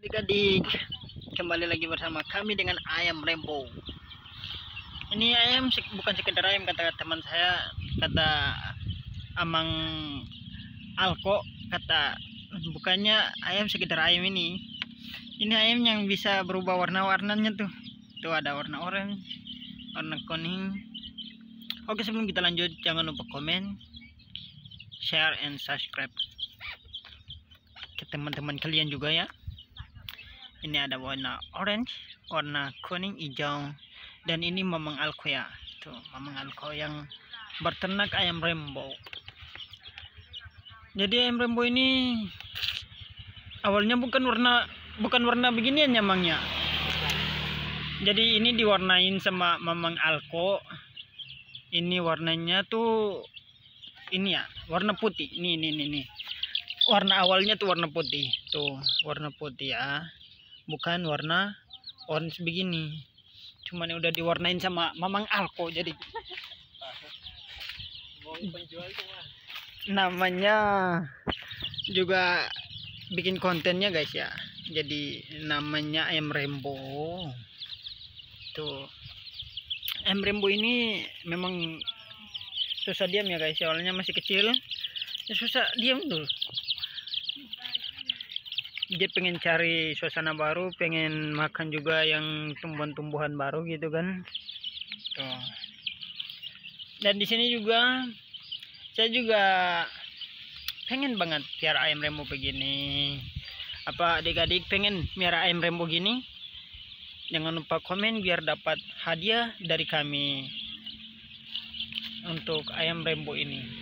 Adik-adik, kembali lagi bersama kami dengan ayam Rainbow. Ini ayam bukan sekedar ayam, kata teman saya, kata Amang Alko, kata bukannya ayam sekedar ayam ini. Ini ayam yang bisa berubah warna-warnanya tuh. Tuh ada warna oranye, warna kuning. Oke, sebelum kita lanjut, jangan lupa komen, share, and subscribe ke teman-teman kalian juga ya. Ini ada warna orange, warna kuning, hijau, dan ini Mamang Alko ya. Tuh, Mamang Alko yang berternak ayam Rainbow. Jadi ayam Rainbow ini awalnya bukan warna beginian ya, Mangnya. Jadi ini diwarnain sama Mamang Alko. Ini warnanya tuh ini ya, warna putih. Nih. Warna awalnya tuh warna putih. Tuh, warna putih ya. Bukan warna orange begini, cuman udah diwarnain sama Mamang Alko. Jadi namanya juga bikin kontennya guys ya, jadi namanya ayam Rainbow. Tuh, ayam Rainbow ini memang susah diam ya guys, awalnya masih kecil ya, susah diam dulu. Dia pengen cari suasana baru, pengen makan juga yang tumbuhan-tumbuhan baru gitu kan. Tuh. Dan di sini juga saya juga pengen banget piara ayam Rainbow begini. Apa adik-adik pengen piara ayam Rainbow gini? Jangan lupa komen biar dapat hadiah dari kami untuk ayam Rainbow ini.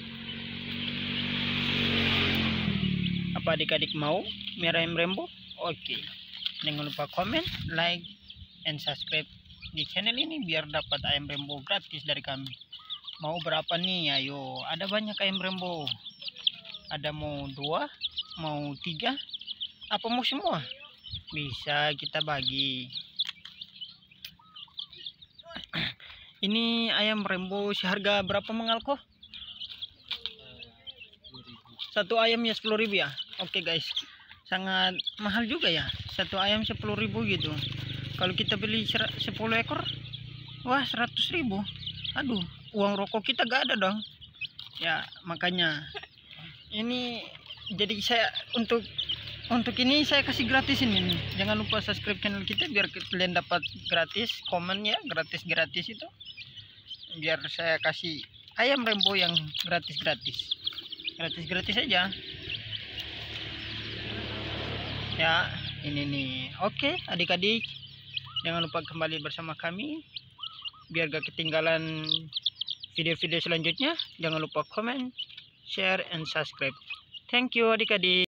Apa adik-adik mau merah ayam Rainbow? Oke. Jangan lupa komen, like, and subscribe di channel ini biar dapat ayam Rainbow gratis dari kami. Mau berapa nih? Ayo, ada banyak ayam Rainbow. Ada mau 2, mau 3, apa mau semua? Bisa kita bagi. Ini ayam Rainbow seharga berapa Mengalko? Satu ayamnya 10.000 ya. Oke guys, sangat mahal juga ya, satu ayam 10.000 gitu. Kalau kita beli 10 ekor, wah 100.000. Aduh, uang rokok kita gak ada dong ya. Makanya ini jadi saya untuk ini saya kasih gratis ini. Jangan lupa subscribe channel kita biar kalian dapat gratis komen ya, gratis itu biar saya kasih ayam Rainbow yang gratis aja ya. Ini nih. Oke adik-adik, jangan lupa kembali bersama kami biar gak ketinggalan video-video selanjutnya. Jangan lupa komen, share, and subscribe. Thank you adik-adik.